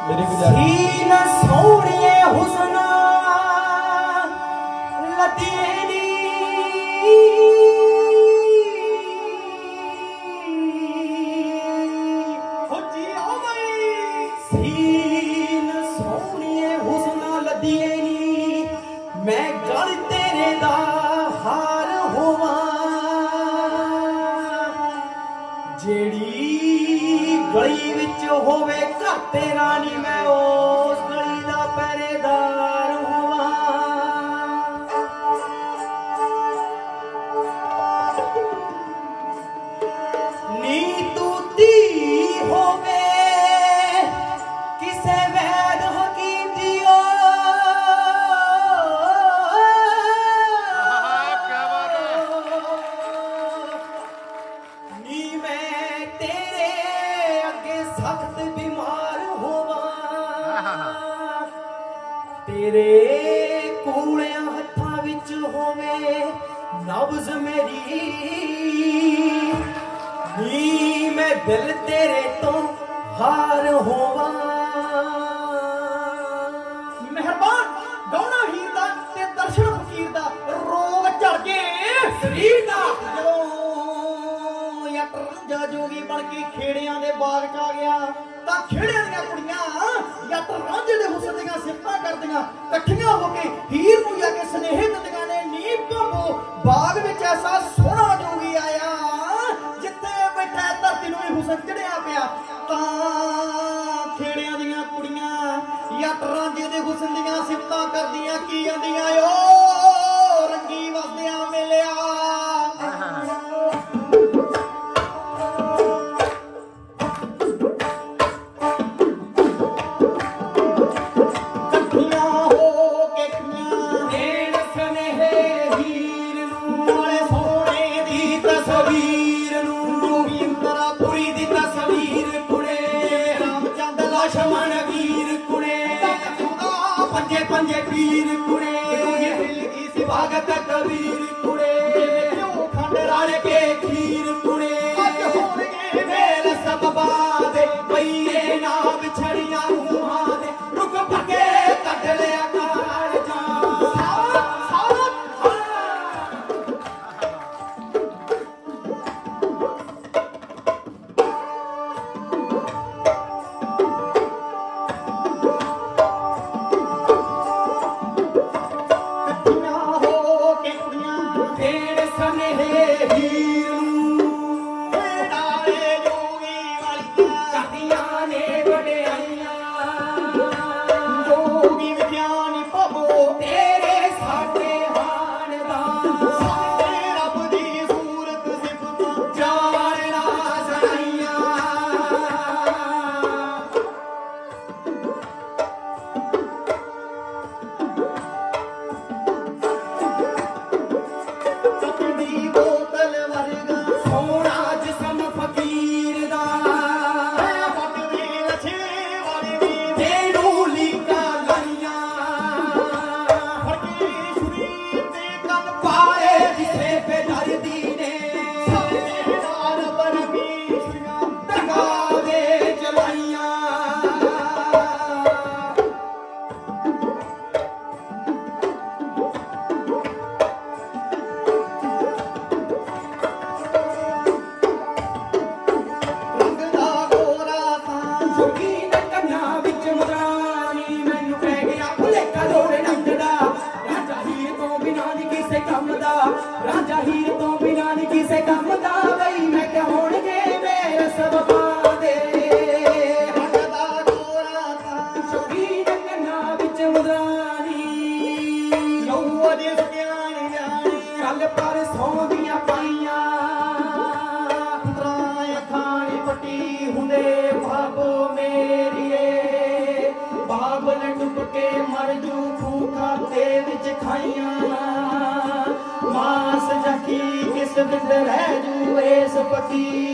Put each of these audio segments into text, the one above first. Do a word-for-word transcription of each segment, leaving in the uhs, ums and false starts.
scene सोहणिए हुस्ना लतीनी scene सोहणिए हुस्ना लतीनी मैं गल तेरे दा हार होवा जेड़ी गली विच होवे घर तेरा नी मैं उस गली दा पहरेदार होवा नी तू धी होवे किसे वैद हकीम दियो नी मैं तेरे अगे सख्त बीमार होवा तेरे कूड़िया हत्थां विच होवे नब्ज़ मेरी नी मैं दिल तेरे तो हार होवा मेहरबान गौना हीर दा ते दर्शन फकीर दा रोग चढ़ के शरीर दा जदों यट रांझा जोगी बन के खेड़ियां दे बाग च आ गया तां खेड़ियां दियां कुड़ियां यट रांझे दे हुस्न दियां सिफतां करदियां इकट्ठियां हो के हीर नूं जाके सनेहे दिंदियां ने नी भाबो बाग विच ऐसा सोहना जोगी आया जिथे बैठा धरती नूं हुस्न चढ़िया पिया तां खेड़ियां दियां कुड़ियां यट रांझे दे हुस्न दियां सिफतां करदियां की आंदियां ओ रंगी वसदियां मेलिया पंजे पीर कुड़े स्वागत कबीर कुड़े क्यों खंड राड़ के खीर कुड़े मेल सब बादे भैये ना बिछड़िया मुहा दे रुक पके कट लिया कार जा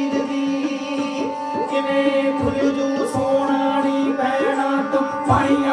पाइया